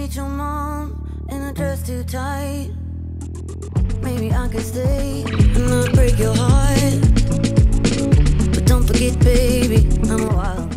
meet your mom in a dress too tight. Maybe I could stay and not break your heart. But don't forget, baby, I'm a wild